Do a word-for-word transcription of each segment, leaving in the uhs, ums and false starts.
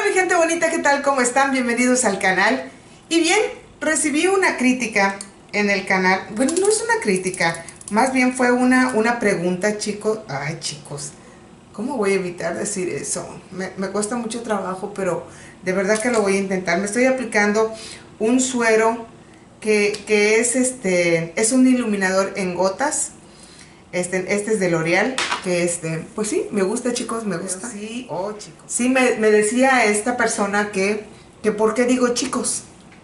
mi gente bonita, ¿qué tal? ¿Cómo están? Bienvenidos al canal. Y bien, recibí una crítica en el canal. Bueno, no es una crítica, más bien fue una, una pregunta, chicos. Ay, chicos, ¿cómo voy a evitar decir eso? Me, me cuesta mucho trabajo, pero de verdad que lo voy a intentar. Me estoy aplicando un suero que, que es, este, es un iluminador en gotas. Este, este es de L'Oreal, que este, pues sí, me gusta, chicos, me gusta. Pero sí, oh, chicos. Sí, me, me decía esta persona que, que por qué digo chicos.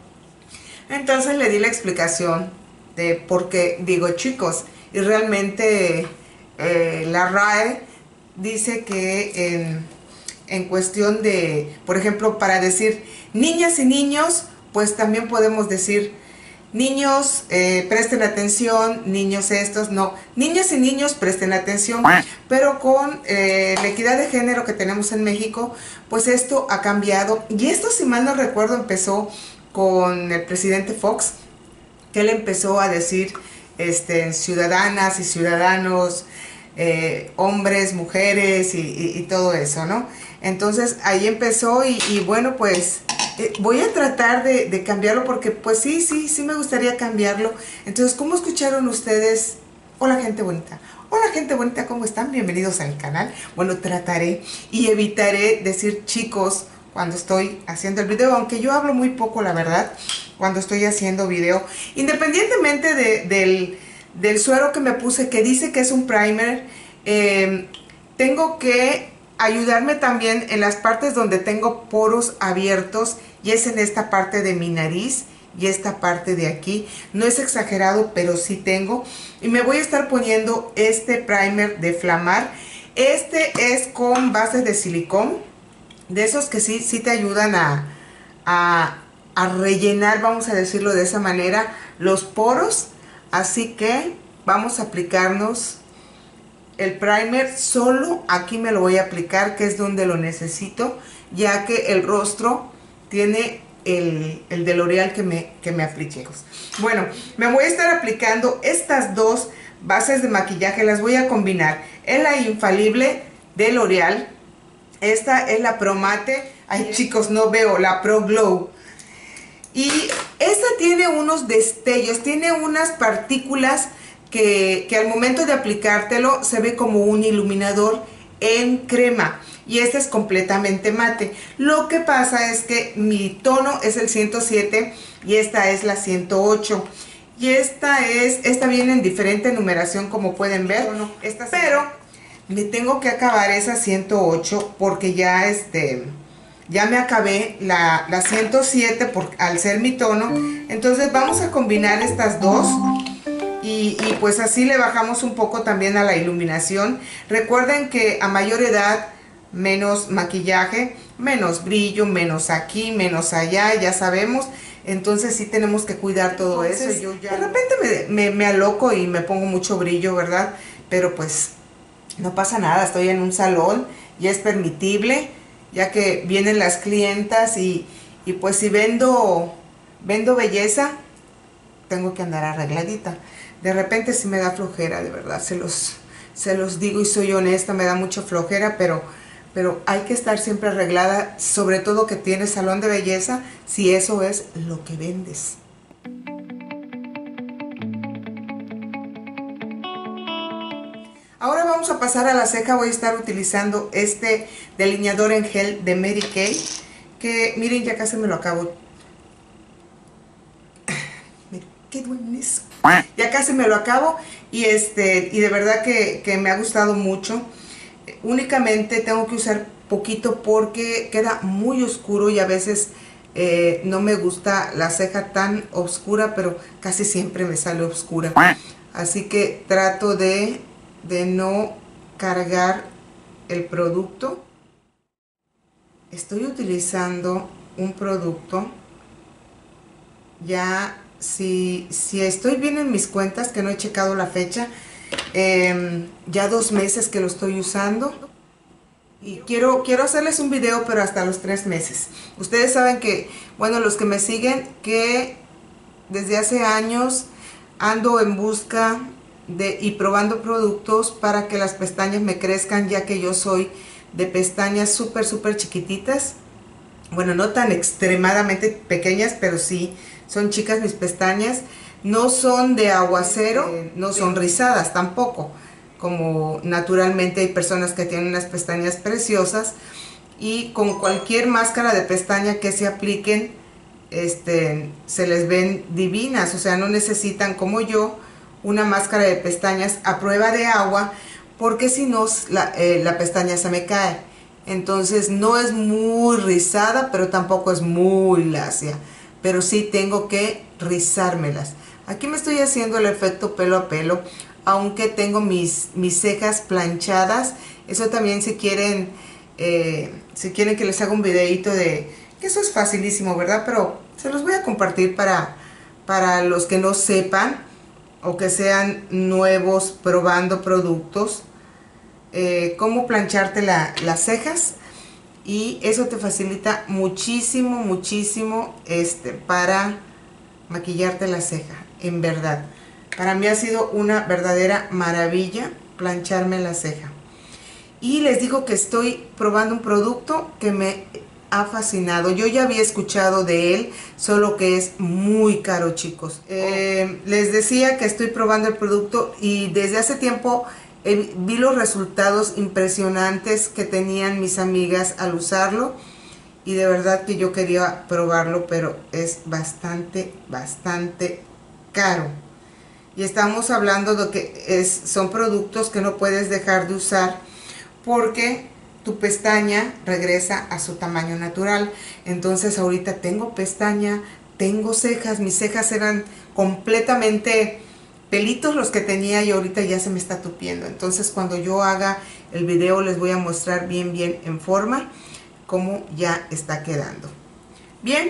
Entonces le di la explicación de por qué digo chicos. Y realmente eh, la R A E dice que en, en cuestión de, por ejemplo, para decir niñas y niños, pues también podemos decir niños, eh, presten atención, niños estos, no, niñas y niños presten atención, pero con eh, la equidad de género que tenemos en México, pues esto ha cambiado, y esto, si mal no recuerdo, empezó con el presidente Fox, que él empezó a decir este, ciudadanas y ciudadanos, eh, hombres, mujeres y, y, y todo eso, ¿no? Entonces ahí empezó y, y bueno, pues eh, voy a tratar de, de cambiarlo porque pues sí, sí, sí me gustaría cambiarlo. Entonces, ¿cómo escucharon ustedes? Hola gente bonita, hola gente bonita, ¿cómo están? Bienvenidos al canal. Bueno, trataré y evitaré decir chicos cuando estoy haciendo el video, aunque yo hablo muy poco, la verdad, cuando estoy haciendo video. Independientemente de, del, del suero que me puse, que dice que es un primer, eh, tengo que ayudarme también en las partes donde tengo poros abiertos, y es en esta parte de mi nariz y esta parte de aquí. No es exagerado, pero sí tengo. Y me voy a estar poniendo este primer de Flamar. Este es con base de silicón, de esos que sí, sí te ayudan a, a, a rellenar, vamos a decirlo de esa manera, los poros. Así que vamos a aplicarnos el primer. Solo aquí me lo voy a aplicar, que es donde lo necesito, ya que el rostro tiene el, el de L'Oreal que me, que me apliqué. Bueno, me voy a estar aplicando estas dos bases de maquillaje, las voy a combinar. Es la infalible de L'Oreal, esta es la Pro Mate. Ay, chicos, no veo, la Pro Glow. Y esta tiene unos destellos, tiene unas partículas Que, que al momento de aplicártelo se ve como un iluminador en crema, y este es completamente mate. Lo que pasa es que mi tono es el ciento siete y esta es la ciento ocho, y esta es esta viene en diferente numeración, como pueden ver. No, esta pero me tengo que acabar esa ciento ocho porque ya este ya me acabé la, la ciento siete por, al ser mi tono. Entonces vamos a combinar estas dos. Y, y pues así le bajamos un poco también a la iluminación. Recuerden que a mayor edad, menos maquillaje, menos brillo, menos aquí, menos allá, ya sabemos. Entonces sí tenemos que cuidar todo Entonces, eso. Yo ya de repente me, me, me aloco y me pongo mucho brillo, ¿verdad? Pero pues no pasa nada, estoy en un salón y es permitible, ya que vienen las clientas y, y pues si vendo, vendo belleza, tengo que andar arregladita. De repente sí me da flojera, de verdad, se los, se los digo y soy honesta, me da mucha flojera, pero, pero hay que estar siempre arreglada, sobre todo que tienes salón de belleza, si eso es lo que vendes. Ahora vamos a pasar a la ceja. Voy a estar utilizando este delineador en gel de Mary Kay, que miren, ya casi me lo acabo. Qué buenísimo. Ya casi me lo acabo y este y de verdad que, que me ha gustado mucho. Únicamente tengo que usar poquito porque queda muy oscuro y a veces eh, no me gusta la ceja tan oscura, pero casi siempre me sale oscura. Así que trato de, de no cargar el producto. Estoy utilizando un producto ya. Si, si estoy bien en mis cuentas, que no he checado la fecha, eh, ya dos meses que lo estoy usando. Y quiero, quiero hacerles un video, pero hasta los tres meses. Ustedes saben que, bueno, los que me siguen, que desde hace años ando en busca de y probando productos para que las pestañas me crezcan, ya que yo soy de pestañas súper, súper chiquititas. bueno, no tan extremadamente pequeñas, pero sí, son chicas mis pestañas. No son de aguacero, eh, no son rizadas tampoco, como naturalmente hay personas que tienen unas pestañas preciosas, y con cualquier máscara de pestaña que se apliquen, este, se les ven divinas. O sea, no necesitan, como yo, una máscara de pestañas a prueba de agua, porque si no la, eh, la pestaña se me cae. Entonces no es muy rizada, pero tampoco es muy lacia, pero sí tengo que rizármelas. Aquí me estoy haciendo el efecto pelo a pelo, aunque tengo mis, mis cejas planchadas. Eso también, si quieren, eh, si quieren que les haga un videito de... que eso es facilísimo, ¿verdad? Pero se los voy a compartir para, para los que no sepan o que sean nuevos probando productos. Eh, cómo plancharte la, las cejas, y eso te facilita muchísimo, muchísimo este, para maquillarte la ceja. En verdad, para mí ha sido una verdadera maravilla plancharme la ceja. Y les digo que estoy probando un producto que me ha fascinado. Yo ya había escuchado de él, solo que es muy caro, chicos. Eh, les decía que estoy probando el producto y desde hace tiempo eh, vi los resultados impresionantes que tenían mis amigas al usarlo, y de verdad que yo quería probarlo, pero es bastante, bastante caro. Y estamos hablando de que es, son productos que no puedes dejar de usar, porque tu pestaña regresa a su tamaño natural. Entonces ahorita tengo pestaña, tengo cejas, mis cejas eran completamente pelitos los que tenía, y ahorita ya se me está tupiendo. Entonces cuando yo haga el video les voy a mostrar bien bien en forma cómo ya está quedando. Bien,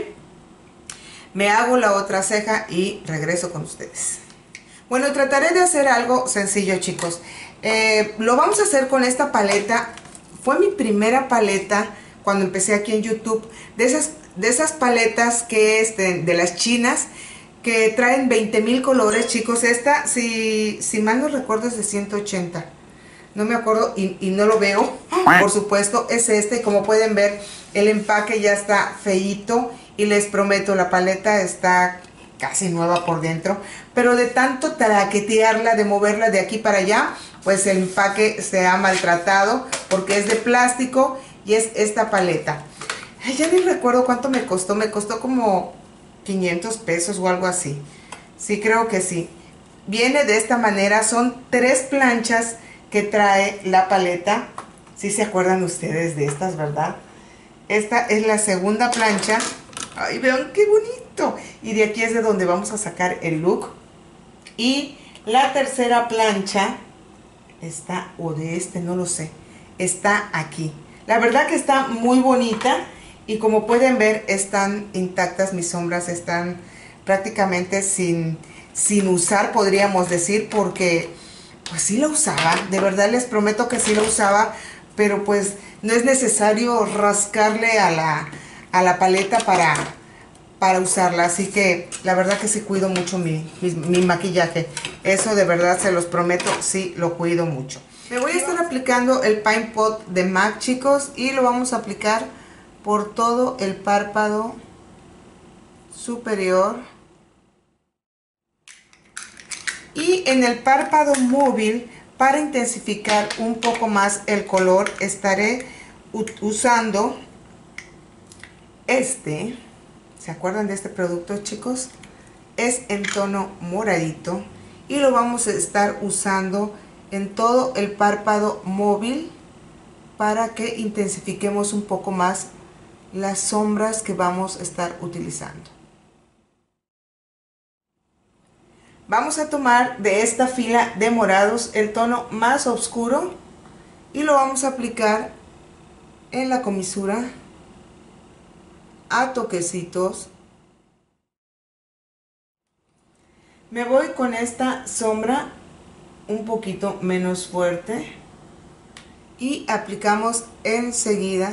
me hago la otra ceja y regreso con ustedes. Bueno, trataré de hacer algo sencillo, chicos. Eh, lo vamos a hacer con esta paleta. Fue mi primera paleta cuando empecé aquí en YouTube. De esas, de esas paletas que es de, de las chinas, que traen veinte mil colores, chicos. Esta, si, si mal no recuerdo, es de ciento ochenta. No me acuerdo y, y no lo veo, por supuesto, es este. Como pueden ver, el empaque ya está feíto, y les prometo, la paleta está casi nueva por dentro, pero de tanto traquetearla, de moverla de aquí para allá, pues el empaque se ha maltratado, porque es de plástico y es esta paleta. Ay, ya ni recuerdo cuánto me costó, me costó como quinientos pesos o algo así. Sí, creo que sí. Viene de esta manera, son tres planchas que trae la paleta. Si se acuerdan ustedes de estas, ¿verdad? Esta es la segunda plancha. Ay, vean qué bonito. Y de aquí es de donde vamos a sacar el look. Y la tercera plancha está, o de este, no lo sé, está aquí. La verdad que está muy bonita, y como pueden ver, están intactas mis sombras, están prácticamente sin, sin usar, podríamos decir, porque pues sí la usaba, de verdad les prometo que sí la usaba, pero pues no es necesario rascarle a la, a la paleta para, para usarla. Así que la verdad que sí cuido mucho mi, mi, mi maquillaje. Eso de verdad se los prometo, sí lo cuido mucho. Me voy a estar aplicando el Paint Pot de MAC, chicos, y lo vamos a aplicar por todo el párpado superior. Y en el párpado móvil, para intensificar un poco más el color, estaré usando este. ¿Se acuerdan de este producto, chicos? Es en tono moradito, y lo vamos a estar usando en todo el párpado móvil para que intensifiquemos un poco más las sombras que vamos a estar utilizando. Vamos a tomar de esta fila de morados el tono más oscuro, y lo vamos a aplicar en la comisura a toquecitos. Me voy con esta sombra un poquito menos fuerte y aplicamos enseguida.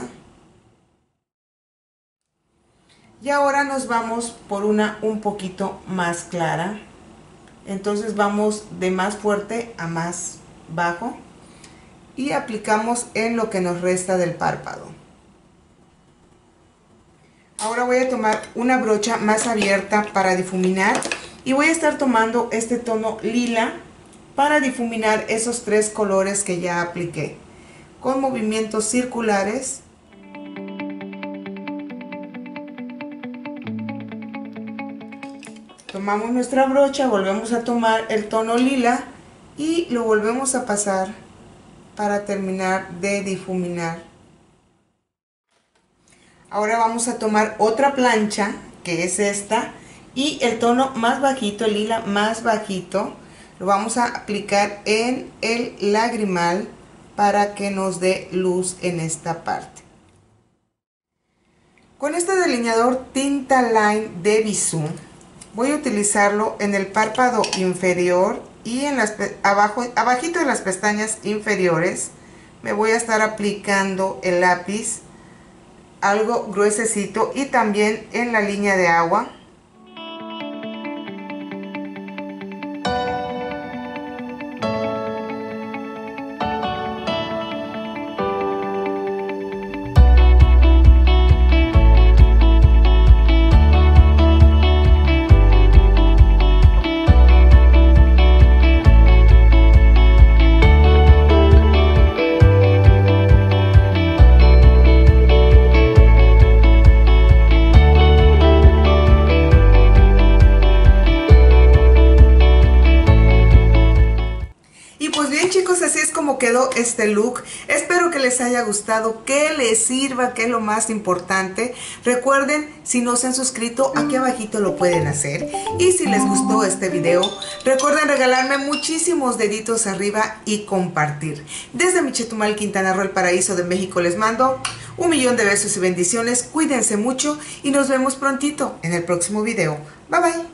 Y ahora nos vamos por una un poquito más clara. Entonces vamos de más fuerte a más bajo y aplicamos en lo que nos resta del párpado. Ahora voy a tomar una brocha más abierta para difuminar y voy a estar tomando este tono lila para difuminar esos tres colores que ya apliqué con movimientos circulares. Tomamos nuestra brocha, volvemos a tomar el tono lila y lo volvemos a pasar para terminar de difuminar. Ahora vamos a tomar otra plancha, que es esta, y el tono más bajito, el lila más bajito, lo vamos a aplicar en el lagrimal para que nos dé luz en esta parte. Con este delineador tinta line de Bisú voy a utilizarlo en el párpado inferior y en las abajo, abajito de las pestañas inferiores. Me voy a estar aplicando el lápiz algo gruesecito y también en la línea de agua. Así es como quedó este look. Espero que les haya gustado, que les sirva, que es lo más importante. Recuerden, si no se han suscrito, aquí abajito lo pueden hacer. Y si les gustó este video, recuerden regalarme muchísimos deditos arriba y compartir. Desde mi Chetumal, Quintana Roo, el paraíso de México, les mando un millón de besos y bendiciones. Cuídense mucho y nos vemos prontito en el próximo video. Bye bye.